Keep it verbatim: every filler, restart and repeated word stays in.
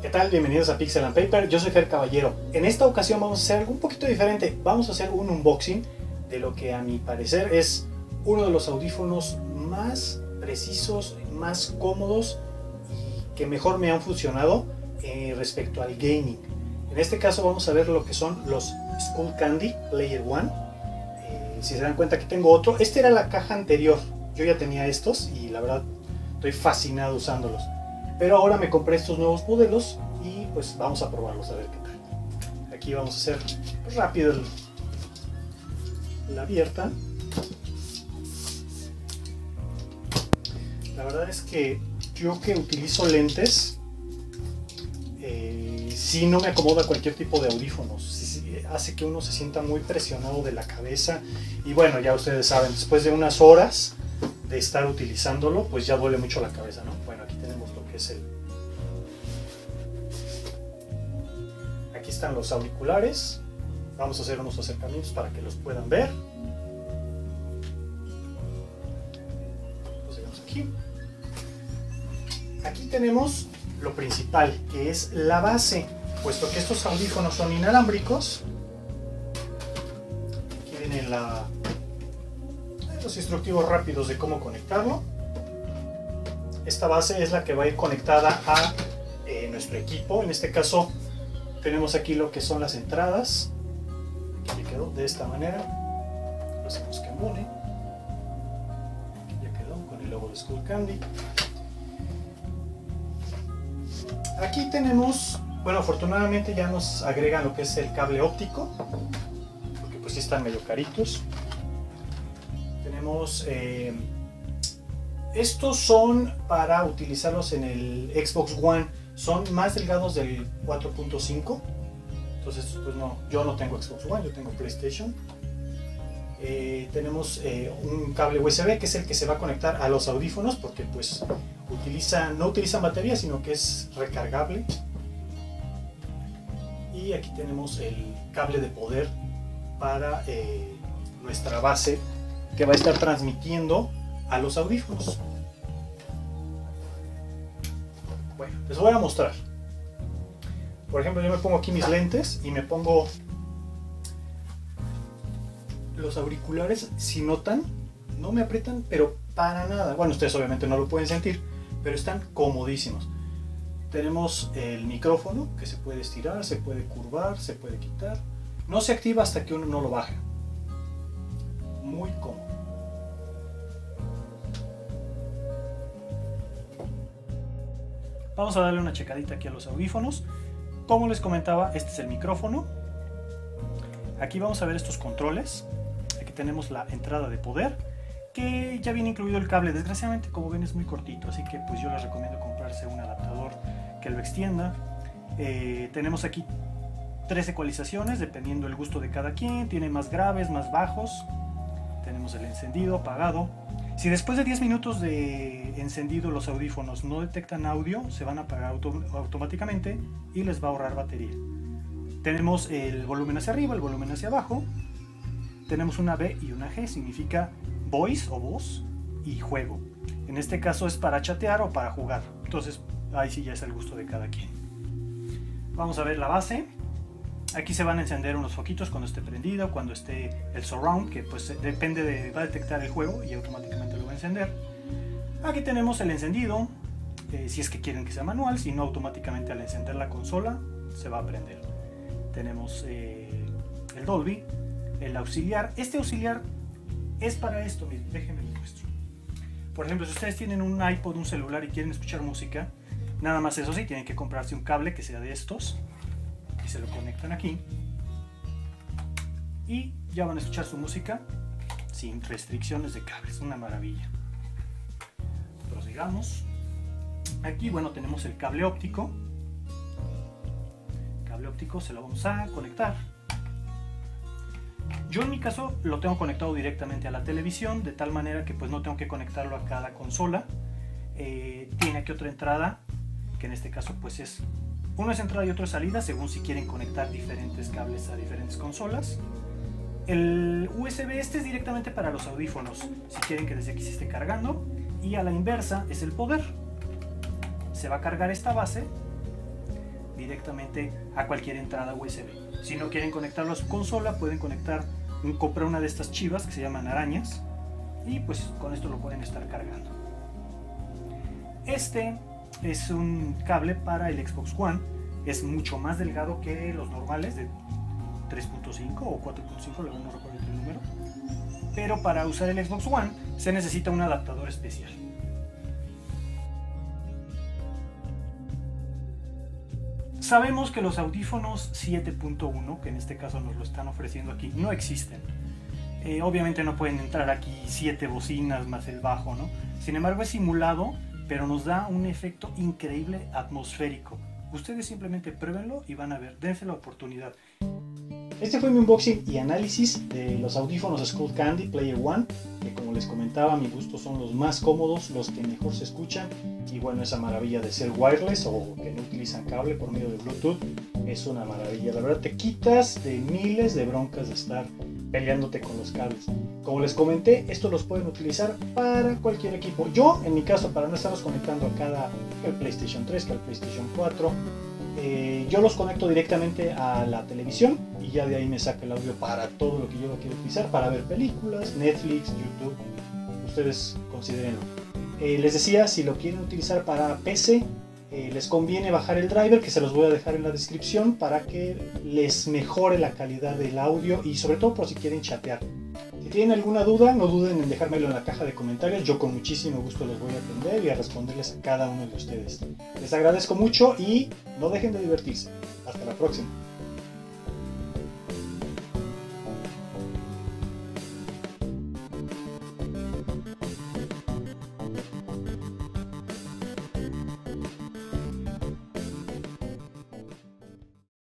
¿Qué tal? Bienvenidos a Pixel and Paper, yo soy Fer Caballero. En esta ocasión vamos a hacer algo un poquito diferente. Vamos a hacer un unboxing de lo que a mi parecer es uno de los audífonos más precisos, más cómodos y que mejor me han funcionado eh, respecto al gaming. En este caso vamos a ver lo que son los Skullcandy Layer One. Eh, si se dan cuenta, aquí tengo otro. Esta era la caja anterior, yo ya tenía estos y la verdad estoy fascinado usándolos. Pero ahora me compré estos nuevos modelos y pues vamos a probarlos a ver qué tal. Aquí vamos a hacer rápido el, la abierta. La verdad es que yo que utilizo lentes, eh, sí no me acomoda cualquier tipo de audífonos. Sí, sí, hace que uno se sienta muy presionado de la cabeza. Y bueno, ya ustedes saben, después de unas horas de estar utilizándolo, pues ya duele mucho la cabeza, ¿no? Bueno, aquí tenemos lo que es el... Aquí están los auriculares. Vamos a hacer unos acercamientos para que los puedan ver. Los dejamos aquí. Aquí tenemos lo principal, que es la base. Puesto que estos audífonos son inalámbricos, aquí viene la... los instructivos rápidos de cómo conectarlo. Esta base es la que va a ir conectada a eh, nuestro equipo. En este caso tenemos aquí lo que son las entradas. Aquí ya quedó de esta manera. Lo hacemos que embone. Aquí ya quedó con el logo de Skullcandy. Aquí tenemos, bueno, afortunadamente ya nos agregan lo que es el cable óptico, porque pues sí están medio caritos. Tenemos eh, estos son para utilizarlos en el Xbox One, son más delgados del cuatro punto cinco, entonces pues no, yo no tengo Xbox One, yo tengo PlayStation. Eh, tenemos eh, un cable U S B que es el que se va a conectar a los audífonos, porque pues utiliza, no utilizan batería, sino que es recargable. Y aquí tenemos el cable de poder para eh, nuestra base, que va a estar transmitiendo a los audífonos. Bueno, les voy a mostrar. Por ejemplo, yo me pongo aquí mis lentes y me pongo los auriculares. Si notan, no me aprietan, pero para nada. Bueno, ustedes obviamente no lo pueden sentir, pero están comodísimos. Tenemos el micrófono que se puede estirar, se puede curvar, se puede quitar. No se activa hasta que uno no lo baja. Muy cómodo. Vamos a darle una checadita aquí a los audífonos. Como les comentaba, este es el micrófono. Aquí vamos a ver estos controles. Aquí tenemos la entrada de poder, que ya viene incluido el cable. Desgraciadamente, como ven, es muy cortito, así que pues yo les recomiendo comprarse un adaptador que lo extienda. Eh, tenemos aquí tres ecualizaciones dependiendo del gusto de cada quien. Tiene más graves, más bajos. Tenemos el encendido, apagado. Si después de diez minutos de encendido los audífonos no detectan audio, se van a apagar auto automáticamente y les va a ahorrar batería. Tenemos el volumen hacia arriba, el volumen hacia abajo. Tenemos una B y una G, significa voice o voz y juego. En este caso es para chatear o para jugar. Entonces ahí sí ya es el gusto de cada quien. Vamos a ver la base. Aquí se van a encender unos foquitos cuando esté prendido, cuando esté el surround, que pues depende de, va a detectar el juego y automáticamente lo va a encender. Aquí tenemos el encendido, eh, si es que quieren que sea manual, si no, automáticamente al encender la consola se va a prender. Tenemos eh, el Dolby, el auxiliar. Este auxiliar es para esto, miren, déjenme lo muestro. Por ejemplo, si ustedes tienen un iPod, un celular y quieren escuchar música, nada más eso sí, tienen que comprarse un cable que sea de estos. Y se lo conectan aquí y ya van a escuchar su música sin restricciones de cables. Una maravilla. Prosigamos. Aquí, bueno, tenemos el cable óptico. El cable óptico se lo vamos a conectar. Yo en mi caso lo tengo conectado directamente a la televisión, de tal manera que pues no tengo que conectarlo a cada consola. Eh, tiene aquí otra entrada, que en este caso pues es... uno es entrada y otro es salida, según si quieren conectar diferentes cables a diferentes consolas. El U S B este es directamente para los audífonos, si quieren que desde aquí se esté cargando. Y a la inversa es el poder. Se va a cargar esta base directamente a cualquier entrada U S B. Si no quieren conectarlo a su consola, pueden conectar, comprar una de estas chivas que se llaman arañas, y pues con esto lo pueden estar cargando. Este es un cable para el Xbox One, es mucho más delgado que los normales de tres punto cinco o cuatro punto cinco, no recuerdo el número, pero para usar el Xbox One se necesita un adaptador especial. Sabemos que los audífonos siete punto uno, que en este caso nos lo están ofreciendo aquí, no existen. Eh, obviamente no pueden entrar aquí siete bocinas más el bajo, ¿no? Sin embargo es simulado, pero nos da un efecto increíble atmosférico. Ustedes simplemente pruébenlo y van a ver, dense la oportunidad. Este fue mi unboxing y análisis de los audífonos Skullcandy Player One, que como les comentaba, a mi gusto son los más cómodos, los que mejor se escuchan, y bueno, esa maravilla de ser wireless o que no utilizan cable por medio de Bluetooth, es una maravilla. La verdad te quitas de miles de broncas de estar peleándote con los cables. Como les comenté, estos los pueden utilizar para cualquier equipo. Yo, en mi caso, para no estarlos conectando a cada, que al PlayStation tres, que al PlayStation cuatro, eh, yo los conecto directamente a la televisión y ya de ahí me saca el audio para todo lo que yo lo quiero utilizar, para ver películas, Netflix, YouTube, ustedes considérenlo. Eh, les decía, si lo quieren utilizar para P C, eh, les conviene bajar el driver, que se los voy a dejar en la descripción, para que les mejore la calidad del audio y sobre todo por si quieren chatear. Si tienen alguna duda, no duden en dejármelo en la caja de comentarios, yo con muchísimo gusto los voy a atender y a responderles a cada uno de ustedes. Les agradezco mucho y no dejen de divertirse. Hasta la próxima.